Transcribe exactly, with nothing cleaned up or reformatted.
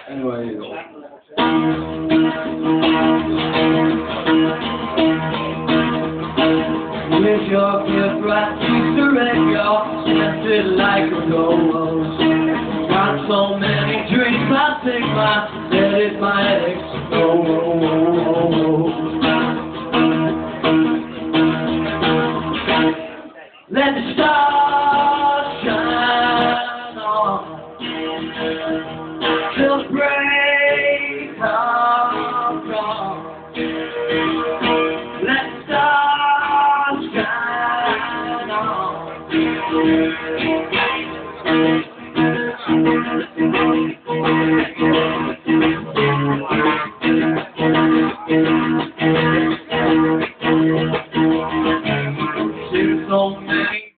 Anyway. With your gift right to surrender, scented like a rose. Got so many dreams, I think my head is my ex. Oh, oh, oh, oh, oh. Let the stars shine on till the break of dawn. Let the stars shine on.